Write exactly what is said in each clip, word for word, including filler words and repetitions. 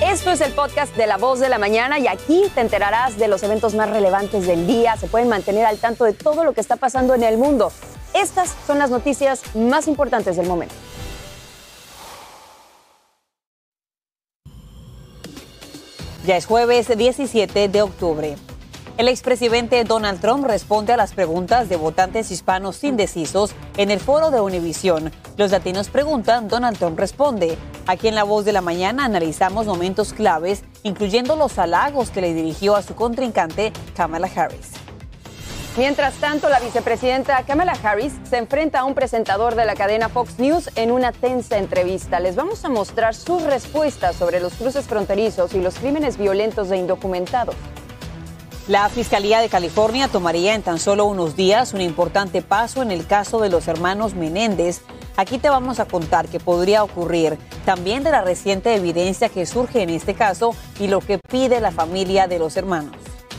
Esto es el podcast de La Voz de la Mañana y aquí te enterarás de los eventos más relevantes del día. Se pueden mantener al tanto de todo lo que está pasando en el mundo. Estas son las noticias más importantes del momento. Ya es jueves diecisiete de octubre. El expresidente Donald Trump responde a las preguntas de votantes hispanos indecisos en el foro de Univisión. Los latinos preguntan, Donald Trump responde. Aquí en La Voz de la Mañana analizamos momentos claves, incluyendo los halagos que le dirigió a su contrincante Kamala Harris. Mientras tanto, la vicepresidenta Kamala Harris se enfrenta a un presentador de la cadena Fox News en una tensa entrevista. Les vamos a mostrar sus respuestas sobre los cruces fronterizos y los crímenes violentos de indocumentados. La Fiscalía de California tomaría en tan solo unos días un importante paso en el caso de los hermanos Menéndez. Aquí te vamos a contar qué podría ocurrir, también de la reciente evidencia que surge en este caso y lo que pide la familia de los hermanos.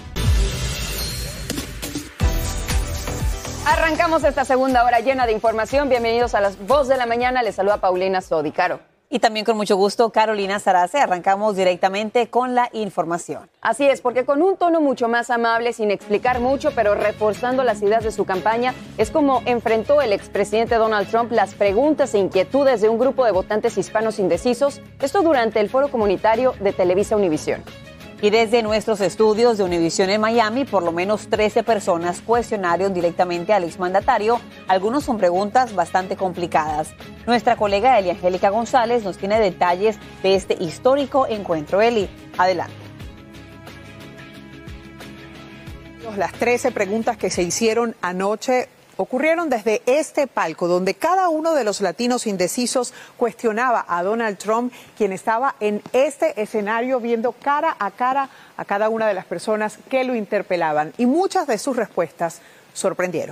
Arrancamos esta segunda hora llena de información. Bienvenidos a La Voz de la Mañana. Les saluda Paulina Sodi. Caro. Y también con mucho gusto, Carolina Zarace. Arrancamos directamente con la información. Así es, porque con un tono mucho más amable, sin explicar mucho, pero reforzando las ideas de su campaña, es como enfrentó el expresidente Donald Trump las preguntas e inquietudes de un grupo de votantes hispanos indecisos, esto durante el foro comunitario de Televisa Univisión. Y desde nuestros estudios de Univisión en Miami, por lo menos trece personas cuestionaron directamente al exmandatario. Algunos son preguntas bastante complicadas. Nuestra colega Eli Angélica González nos tiene detalles de este histórico encuentro. Eli, adelante. Las trece preguntas que se hicieron anoche ocurrieron desde este palco, donde cada uno de los latinos indecisos cuestionaba a Donald Trump, quien estaba en este escenario viendo cara a cara a cada una de las personas que lo interpelaban. Y muchas de sus respuestas sorprendieron.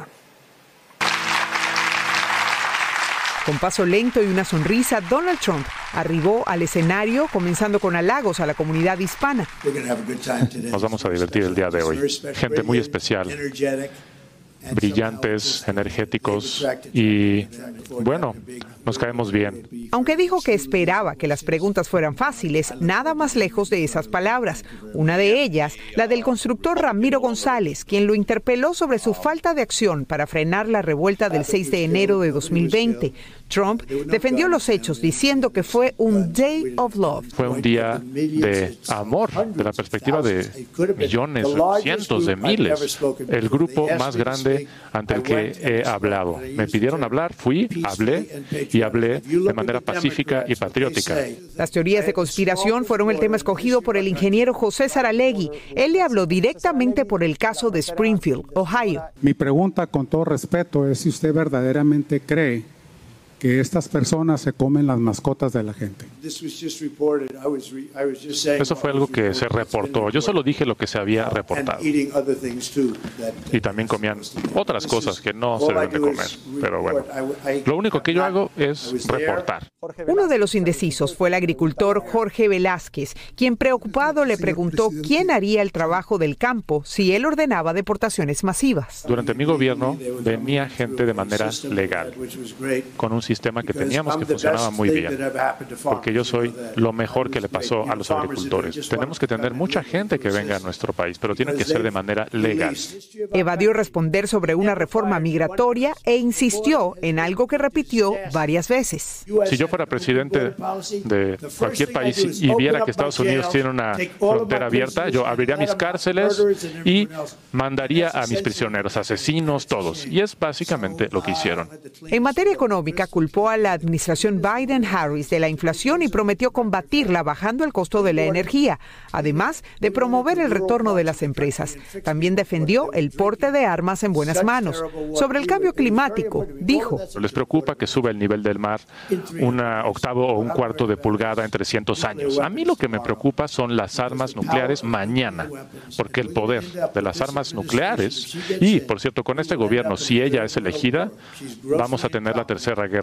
Con paso lento y una sonrisa, Donald Trump arribó al escenario, comenzando con halagos a la comunidad hispana. Nos vamos a divertir el día de hoy. Gente muy especial, brillantes, energéticos y, bueno, nos caemos bien. Aunque dijo que esperaba que las preguntas fueran fáciles, nada más lejos de esas palabras. Una de ellas, la del constructor Ramiro González, quien lo interpeló sobre su falta de acción para frenar la revuelta del seis de enero de dos mil veinte. Trump defendió los hechos diciendo que fue un day of love. Fue un día de amor, de la perspectiva de millones, cientos de miles. El grupo más grande ante el que he hablado. Me pidieron hablar, fui, hablé y hablé de manera pacífica y patriótica. Las teorías de conspiración fueron el tema escogido por el ingeniero José Saralegui. Él le habló directamente por el caso de Springfield, Ohio. Mi pregunta, con todo respeto, es si usted verdaderamente cree que estas personas se comen las mascotas de la gente. Eso fue algo que se reportó. Yo solo dije lo que se había reportado. Y también comían otras cosas que no se deben de comer. Pero bueno, lo único que yo hago es reportar. Uno de los indecisos fue el agricultor Jorge Velázquez, quien preocupado le preguntó quién haría el trabajo del campo si él ordenaba deportaciones masivas. Durante mi gobierno venía gente de manera legal, con un sistema que teníamos que funcionaba muy bien, porque yo soy lo mejor que le pasó a los agricultores. Tenemos que tener mucha gente que venga a nuestro país, pero tiene que ser de manera legal. Evadió responder sobre una reforma migratoria e insistió en algo que repitió varias veces. Si yo fuera presidente de cualquier país y viera que Estados Unidos tiene una frontera abierta, yo abriría mis cárceles y mandaría a mis prisioneros, asesinos, todos. Y es básicamente lo que hicieron. En materia económica, culpó a la administración Biden-Harris de la inflación y prometió combatirla bajando el costo de la energía, además de promover el retorno de las empresas. También defendió el porte de armas en buenas manos. Sobre el cambio climático, dijo: les preocupa que suba el nivel del mar un octavo o un cuarto de pulgada en trescientos años. A mí lo que me preocupa son las armas nucleares mañana, porque el poder de las armas nucleares, y por cierto, con este gobierno, si ella es elegida, vamos a tener la tercera guerra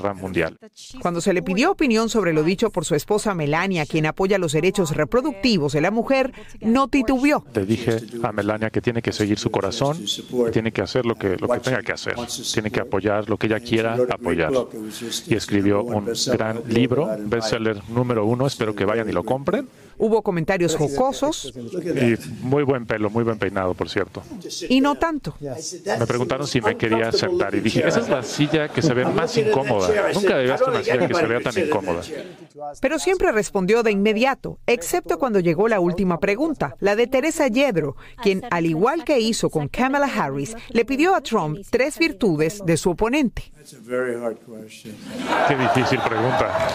Guerra Mundial. Cuando se le pidió opinión sobre lo dicho por su esposa Melania, quien apoya los derechos reproductivos de la mujer, no titubeó. Le dije a Melania que tiene que seguir su corazón, tiene que hacer lo que, lo que tenga que hacer, tiene que apoyar lo que ella quiera apoyar. Y escribió un gran libro, bestseller número uno, espero que vayan y lo compren. Hubo comentarios jocosos. Y muy buen pelo, muy buen peinado, por cierto. Y no tanto. Me preguntaron si me quería sentar y dije, esa es la silla que se ve más incómoda. Nunca había visto una silla que se vea tan incómoda. Pero siempre respondió de inmediato, excepto cuando llegó la última pregunta, la de Teresa Yedro, quien, al igual que hizo con Kamala Harris, le pidió a Trump tres virtudes de su oponente. Qué difícil pregunta.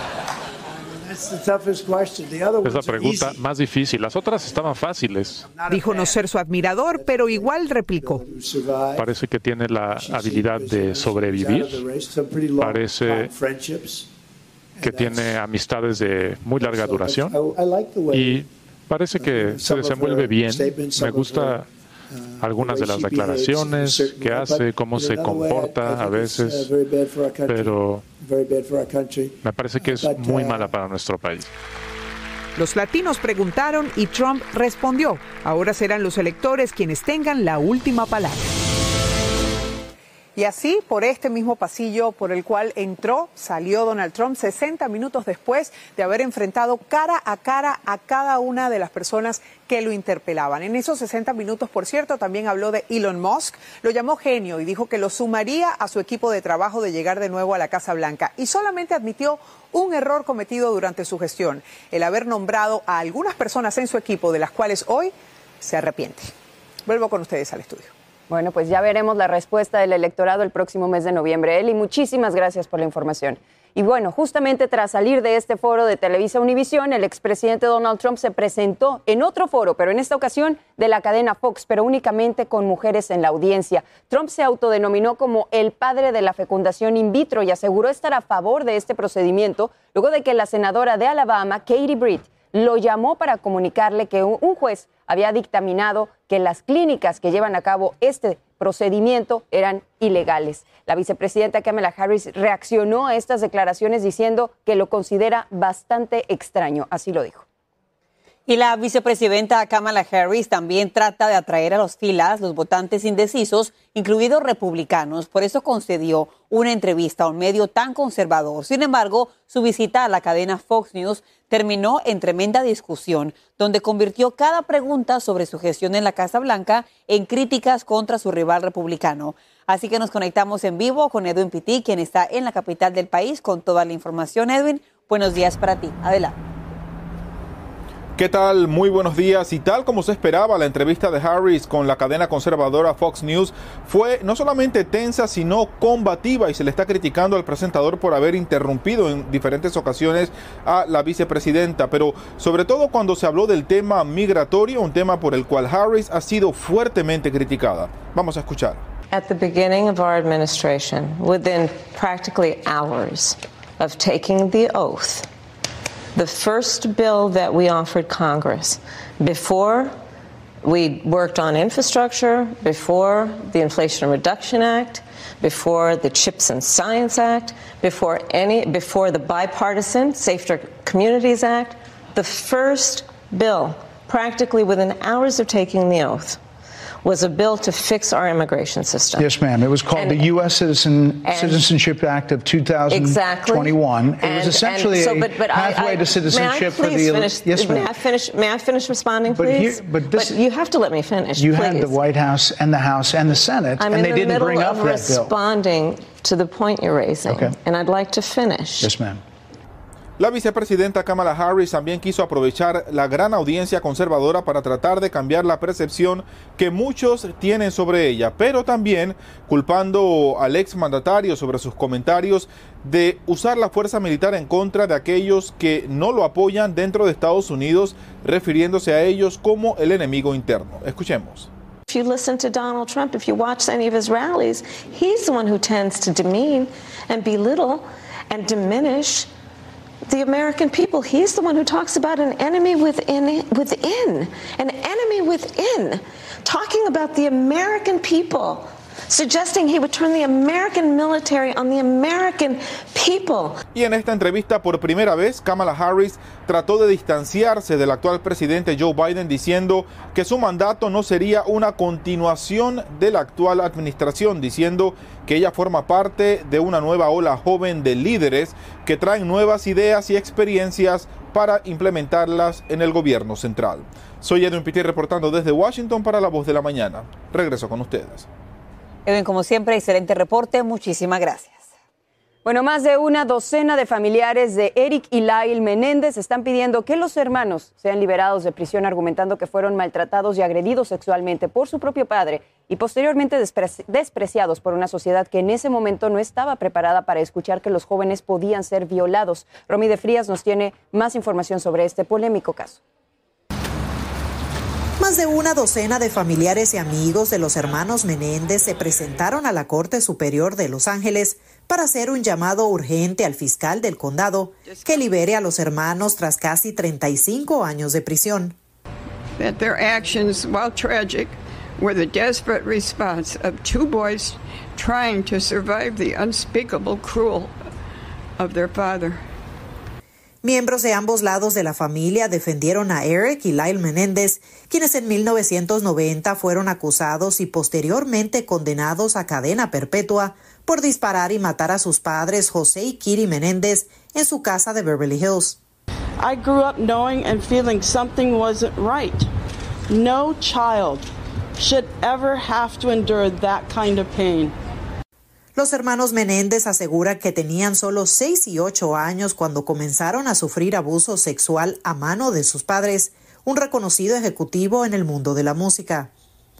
Es la pregunta más difícil. Las otras estaban fáciles. Dijo no ser su admirador, pero igual replicó. Parece que tiene la habilidad de sobrevivir. Parece que tiene amistades de muy larga duración. Y parece que se desenvuelve bien. Me gusta algunas de las declaraciones que hace, cómo se comporta a veces, pero me parece que es muy mala para nuestro país. Los latinos preguntaron y Trump respondió. Ahora serán los electores quienes tengan la última palabra. Y así, por este mismo pasillo por el cual entró, salió Donald Trump sesenta minutos después de haber enfrentado cara a cara a cada una de las personas que lo interpelaban. En esos sesenta minutos, por cierto, también habló de Elon Musk, lo llamó genio y dijo que lo sumaría a su equipo de trabajo de llegar de nuevo a la Casa Blanca. Y solamente admitió un error cometido durante su gestión, el haber nombrado a algunas personas en su equipo de las cuales hoy se arrepiente. Vuelvo con ustedes al estudio. Bueno, pues ya veremos la respuesta del electorado el próximo mes de noviembre. Eli, muchísimas gracias por la información. Y bueno, justamente tras salir de este foro de Televisa Univisión, el expresidente Donald Trump se presentó en otro foro, pero en esta ocasión de la cadena Fox, pero únicamente con mujeres en la audiencia. Trump se autodenominó como el padre de la fecundación in vitro y aseguró estar a favor de este procedimiento, luego de que la senadora de Alabama, Katie Britt, lo llamó para comunicarle que un juez había dictaminado que las clínicas que llevan a cabo este procedimiento eran ilegales. La vicepresidenta Kamala Harris reaccionó a estas declaraciones diciendo que lo considera bastante extraño. Así lo dijo. Y la vicepresidenta Kamala Harris también trata de atraer a las filas los votantes indecisos, incluidos republicanos. Por eso concedió una entrevista a un medio tan conservador. Sin embargo, su visita a la cadena Fox News terminó en tremenda discusión, donde convirtió cada pregunta sobre su gestión en la Casa Blanca en críticas contra su rival republicano. Así que nos conectamos en vivo con Edwin Pitti, quien está en la capital del país con toda la información. Edwin, buenos días para ti. Adelante. ¿Qué tal? Muy buenos días. Y tal como se esperaba, la entrevista de Harris con la cadena conservadora Fox News fue no solamente tensa, sino combativa, y se le está criticando al presentador por haber interrumpido en diferentes ocasiones a la vicepresidenta, pero sobre todo cuando se habló del tema migratorio, un tema por el cual Harris ha sido fuertemente criticada. Vamos a escuchar. At the beginning of our administration, within practically hours of taking the oath, the first bill that we offered Congress, before we worked on infrastructure, before the Inflation Reduction Act, before the Chips and Science Act, before any, before the bipartisan Safer Communities Act, the first bill, practically within hours of taking the oath, was a bill to fix our immigration system. Yes, ma'am. It was called and, the U S Citizen, Citizenship Act of two thousand twenty-one. Exactly. It was essentially so, a but, but pathway I, I, to citizenship for the... Finish, yes, ma'am. May I finish, may I finish responding, but please? Here, but, this, but you have to let me finish, You please. had the White House and the House and the Senate, I'm and they the didn't bring up that bill. I'm in the middle of responding to the point you're raising, okay. and I'd like to finish. Yes, ma'am. La vicepresidenta Kamala Harris también quiso aprovechar la gran audiencia conservadora para tratar de cambiar la percepción que muchos tienen sobre ella, pero también culpando al exmandatario sobre sus comentarios de usar la fuerza militar en contra de aquellos que no lo apoyan dentro de Estados Unidos, refiriéndose a ellos como el enemigo interno. Escuchemos. If you listen to Donald Trump, if you watch any of his rallies, he's the one who tends to demean and belittle and diminish the American people. He's the one who talks about an enemy within, within, an enemy within, talking about the American people suggesting he would turn the American military on the American people. Y en esta entrevista, por primera vez, Kamala Harris trató de distanciarse del actual presidente Joe Biden, diciendo que su mandato no sería una continuación de la actual administración, diciendo que ella forma parte de una nueva ola joven de líderes que traen nuevas ideas y experiencias para implementarlas en el gobierno central. Soy Edwin Pitti reportando desde Washington para La Voz de la Mañana. Regreso con ustedes. Edwin, como siempre, excelente reporte. Muchísimas gracias. Bueno, más de una docena de familiares de Eric y Lyle Menéndez están pidiendo que los hermanos sean liberados de prisión, argumentando que fueron maltratados y agredidos sexualmente por su propio padre y posteriormente despreci- despreciados por una sociedad que en ese momento no estaba preparada para escuchar que los jóvenes podían ser violados. Romy de Frías nos tiene más información sobre este polémico caso. Más de una docena de familiares y amigos de los hermanos Menéndez se presentaron a la Corte Superior de Los Ángeles para hacer un llamado urgente al fiscal del condado que libere a los hermanos tras casi treinta y cinco años de prisión. That their actions, while tragic, were the desperate response of two boys trying to survive the unspeakable cruelty of their father. Miembros de ambos lados de la familia defendieron a Eric y Lyle Menéndez, quienes en mil novecientos noventa fueron acusados y posteriormente condenados a cadena perpetua por disparar y matar a sus padres José y Kitty Menéndez en su casa de Beverly Hills. I grew up knowing and feeling something wasn't right. No child should ever have to endure that kind of pain. Los hermanos Menéndez aseguran que tenían solo seis y ocho años cuando comenzaron a sufrir abuso sexual a mano de sus padres, un reconocido ejecutivo en el mundo de la música.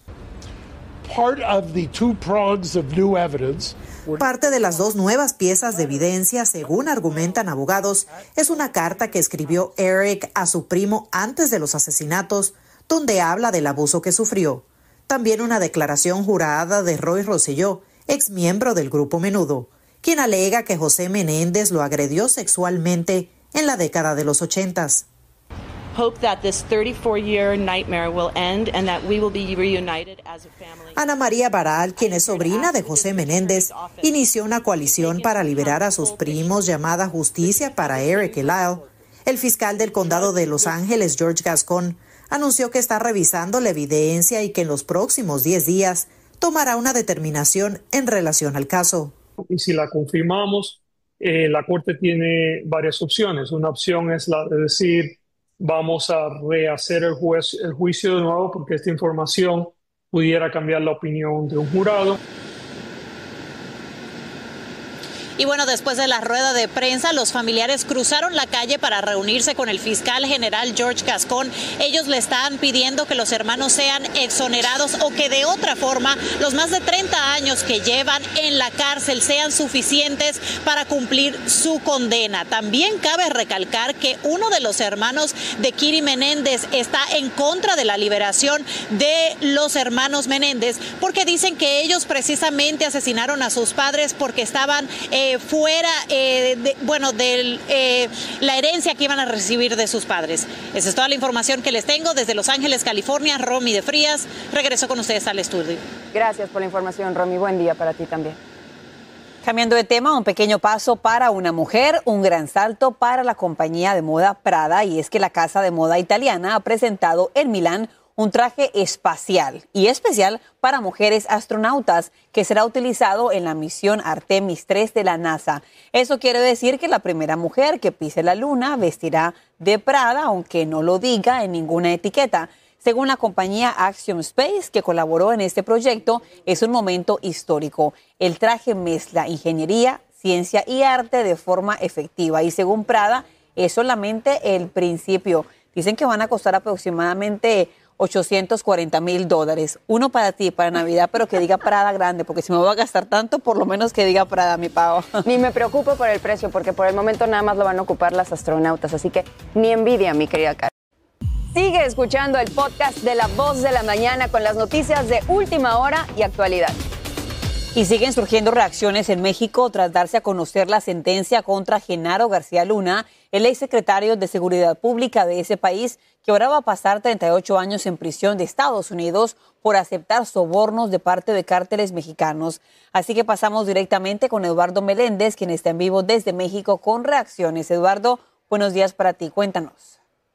Parte de las dos nuevas piezas de evidencia, según argumentan abogados, es una carta que escribió Eric a su primo antes de los asesinatos, donde habla del abuso que sufrió. También una declaración jurada de Roy Rosselló, ex miembro del grupo Menudo, quien alega que José Menéndez lo agredió sexualmente en la década de los ochentas. Ana María Baral, quien es sobrina de José Menéndez, inició una coalición para liberar a sus primos llamada Justicia para Eric y Lyle. El fiscal del condado de Los Ángeles, George Gascon, anunció que está revisando la evidencia y que en los próximos diez días tomará una determinación en relación al caso. Y si la confirmamos, eh, la Corte tiene varias opciones. Una opción es la de decir, vamos a rehacer el, juez, el juicio de nuevo porque esta información pudiera cambiar la opinión de un jurado. Y bueno, después de la rueda de prensa, los familiares cruzaron la calle para reunirse con el fiscal general George Gascon. Ellos le están pidiendo que los hermanos sean exonerados o que de otra forma los más de treinta años que llevan en la cárcel sean suficientes para cumplir su condena. También cabe recalcar que uno de los hermanos de Kitty Menéndez está en contra de la liberación de los hermanos Menéndez porque dicen que ellos precisamente asesinaron a sus padres porque estaban eh, fuera, eh, de, bueno, de eh, la herencia que iban a recibir de sus padres. Esa es toda la información que les tengo desde Los Ángeles, California. Romy de Frías, regreso con ustedes al estudio. Gracias por la información, Romy. Buen día para ti también. Cambiando de tema, un pequeño paso para una mujer, un gran salto para la compañía de moda Prada, y es que la casa de moda italiana ha presentado en Milán un traje espacial y especial para mujeres astronautas que será utilizado en la misión Artemis tres de la NASA. Eso quiere decir que la primera mujer que pise la luna vestirá de Prada, aunque no lo diga en ninguna etiqueta. Según la compañía Axiom Space, que colaboró en este proyecto, es un momento histórico. El traje mezcla ingeniería, ciencia y arte de forma efectiva y según Prada es solamente el principio. Dicen que van a costar aproximadamente ochocientos cuarenta mil dólares. Uno para ti, para Navidad, pero que diga Prada grande, porque si me voy a gastar tanto, por lo menos que diga Prada, mi pavo. Ni me preocupo por el precio, porque por el momento nada más lo van a ocupar las astronautas, así que ni envidia, mi querida Karen. Sigue escuchando el podcast de La Voz de la Mañana con las noticias de última hora y actualidad. Y siguen surgiendo reacciones en México tras darse a conocer la sentencia contra Genaro García Luna, el exsecretario de Seguridad Pública de ese país, que ahora va a pasar treinta y ocho años en prisión de Estados Unidos por aceptar sobornos de parte de cárteles mexicanos. Así que pasamos directamente con Eduardo Meléndez, quien está en vivo desde México con reacciones. Eduardo, buenos días para ti, cuéntanos.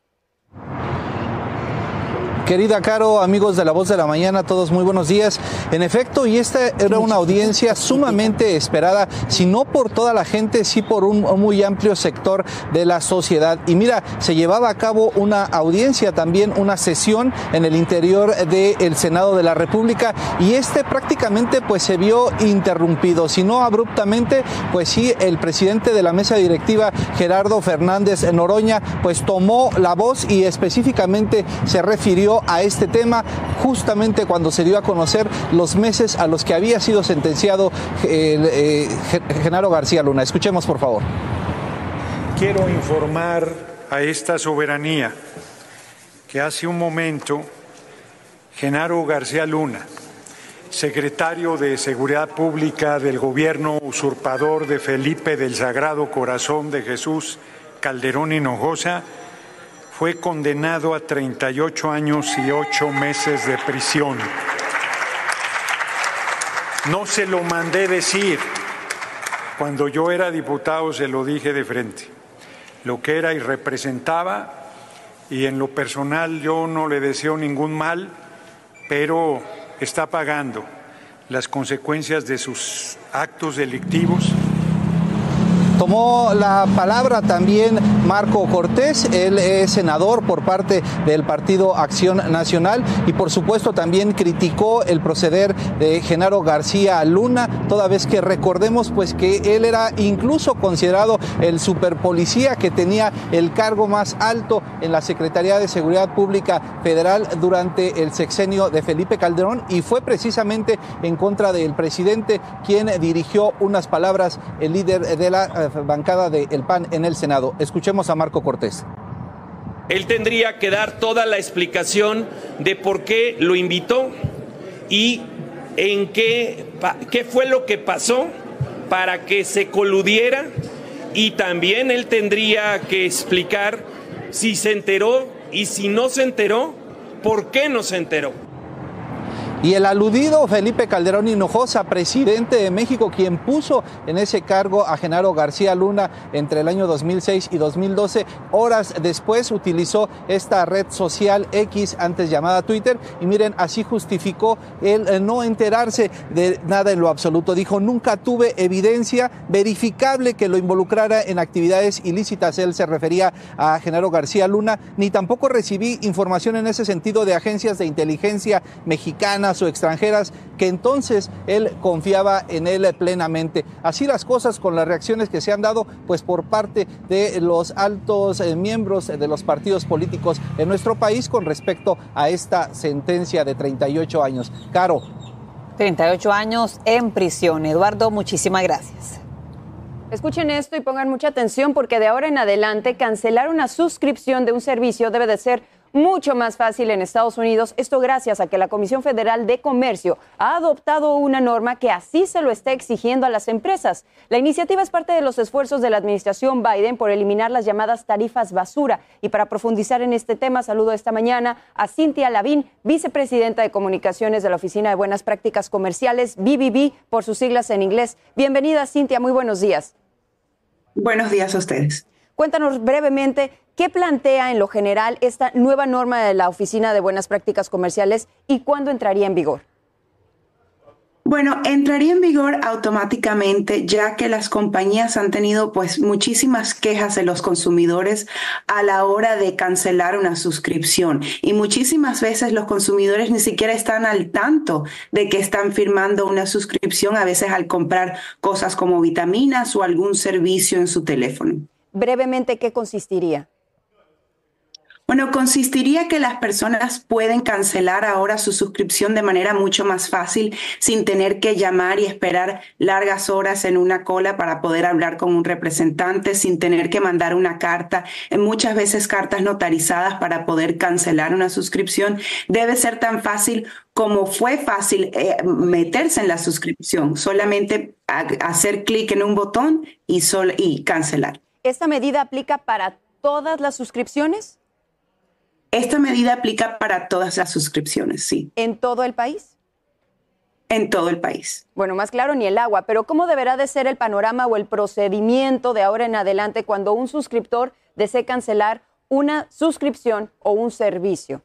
Querida Caro, amigos de La Voz de la Mañana, todos muy buenos días. En efecto, y esta era una audiencia sumamente esperada, si no por toda la gente, sí por un muy amplio sector de la sociedad. Y mira, se llevaba a cabo una audiencia, también una sesión en el interior del Senado de la República, y este prácticamente pues se vio interrumpido, si no abruptamente, pues sí, el presidente de la mesa directiva, Gerardo Fernández Noroña, pues tomó la voz y específicamente se refirió a este tema justamente cuando se dio a conocer los meses a los que había sido sentenciado eh, eh, Genaro García Luna. Escuchemos, por favor. Quiero informar a esta soberanía que hace un momento Genaro García Luna, secretario de Seguridad Pública del gobierno usurpador de Felipe del Sagrado Corazón de Jesús Calderón Hinojosa, fue condenado a treinta y ocho años y ocho meses de prisión. No se lo mandé decir. Cuando yo era diputado se lo dije de frente. Lo que era y representaba, y en lo personal yo no le deseo ningún mal, pero está pagando las consecuencias de sus actos delictivos. Tomó la palabra también Marco Cortés, él es senador por parte del Partido Acción Nacional y por supuesto también criticó el proceder de Genaro García Luna, toda vez que recordemos pues que él era incluso considerado el superpolicía que tenía el cargo más alto en la Secretaría de Seguridad Pública Federal durante el sexenio de Felipe Calderón, y fue precisamente en contra del presidente quien dirigió unas palabras el líder de la bancada del P A N en el Senado. Escuchemos a Marco Cortés. Él tendría que dar toda la explicación de por qué lo invitó y en qué, qué fue lo que pasó para que se coludiera, y también él tendría que explicar si se enteró y si no se enteró, por qué no se enteró. Y el aludido Felipe Calderón Hinojosa, presidente de México, quien puso en ese cargo a Genaro García Luna entre el año dos mil seis y dos mil doce, horas después utilizó esta red social X, antes llamada Twitter, y miren, así justificó el no enterarse de nada en lo absoluto. Dijo: nunca tuve evidencia verificable que lo involucrara en actividades ilícitas. Él se refería a Genaro García Luna, ni tampoco recibí información en ese sentido de agencias de inteligencia mexicanas o extranjeras, que entonces él confiaba en él plenamente. Así las cosas con las reacciones que se han dado pues por parte de los altos eh, miembros de los partidos políticos en nuestro país con respecto a esta sentencia de treinta y ocho años. Caro. treinta y ocho años en prisión. Eduardo, muchísimas gracias. Escuchen esto y pongan mucha atención, porque de ahora en adelante cancelar una suscripción de un servicio debe de ser mucho más fácil en Estados Unidos. Esto gracias a que la Comisión Federal de Comercio ha adoptado una norma que así se lo está exigiendo a las empresas. La iniciativa es parte de los esfuerzos de la administración Biden por eliminar las llamadas tarifas basura. Y para profundizar en este tema, saludo esta mañana a Cintia Lavín, vicepresidenta de Comunicaciones de la Oficina de Buenas Prácticas Comerciales, B B B, por sus siglas en inglés. Bienvenida, Cintia, muy buenos días. Buenos días a ustedes. Cuéntanos brevemente qué plantea en lo general esta nueva norma de la Oficina de Buenas Prácticas Comerciales y cuándo entraría en vigor. Bueno, entraría en vigor automáticamente, ya que las compañías han tenido pues muchísimas quejas de los consumidores a la hora de cancelar una suscripción, y muchísimas veces los consumidores ni siquiera están al tanto de que están firmando una suscripción, a veces al comprar cosas como vitaminas o algún servicio en su teléfono. Brevemente, ¿qué consistiría? Bueno, consistiría que las personas pueden cancelar ahora su suscripción de manera mucho más fácil sin tener que llamar y esperar largas horas en una cola para poder hablar con un representante, sin tener que mandar una carta, muchas veces cartas notarizadas para poder cancelar una suscripción. Debe ser tan fácil como fue fácil eh, meterse en la suscripción, solamente a, hacer clic en un botón y, sol, y cancelar. ¿Esta medida aplica para todas las suscripciones? Esta medida aplica para todas las suscripciones, sí. ¿En todo el país? En todo el país. Bueno, más claro ni el agua, pero ¿cómo deberá de ser el panorama o el procedimiento de ahora en adelante cuando un suscriptor desee cancelar una suscripción o un servicio?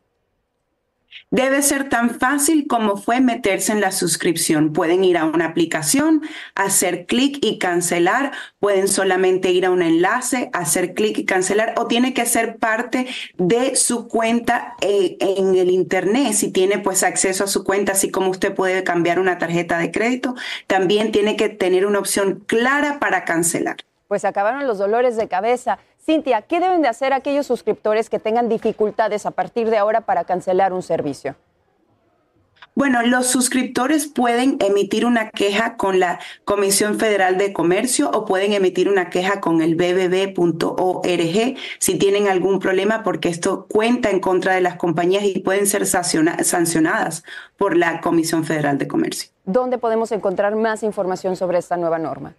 Debe ser tan fácil como fue meterse en la suscripción. Pueden ir a una aplicación, hacer clic y cancelar. Pueden solamente ir a un enlace, hacer clic y cancelar. O tiene que ser parte de su cuenta eh, en el Internet. Si tiene pues acceso a su cuenta, así como usted puede cambiar una tarjeta de crédito, también tiene que tener una opción clara para cancelar. Pues acabaron los dolores de cabeza. Cintia, ¿qué deben de hacer aquellos suscriptores que tengan dificultades a partir de ahora para cancelar un servicio? Bueno, los suscriptores pueden emitir una queja con la Comisión Federal de Comercio o pueden emitir una queja con el b b b punto org si tienen algún problema, porque esto cuenta en contra de las compañías y pueden ser sancionadas por la Comisión Federal de Comercio. ¿Dónde podemos encontrar más información sobre esta nueva norma?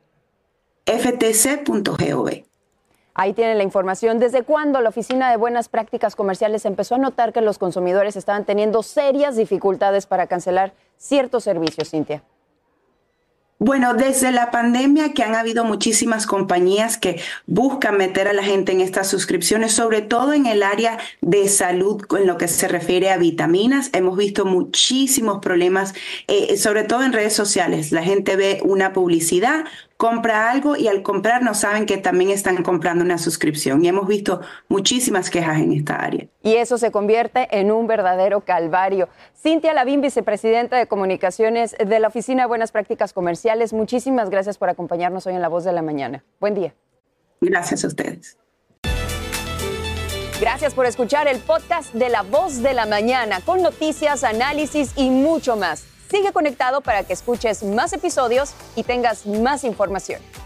f t c punto gov. Ahí tienen la información. ¿Desde cuándo la Oficina de Buenas Prácticas Comerciales empezó a notar que los consumidores estaban teniendo serias dificultades para cancelar ciertos servicios, Cintia? Bueno, desde la pandemia, que han habido muchísimas compañías que buscan meter a la gente en estas suscripciones, sobre todo en el área de salud, en lo que se refiere a vitaminas. Hemos visto muchísimos problemas, eh, sobre todo en redes sociales. La gente ve una publicidad, compra algo y al comprar no saben que también están comprando una suscripción. Y hemos visto muchísimas quejas en esta área. Y eso se convierte en un verdadero calvario. Cintia Lavín, vicepresidenta de Comunicaciones de la Oficina de Buenas Prácticas Comerciales, muchísimas gracias por acompañarnos hoy en La Voz de la Mañana. Buen día. Gracias a ustedes. Gracias por escuchar el podcast de La Voz de la Mañana, con noticias, análisis y mucho más. Sigue conectado para que escuches más episodios y tengas más información.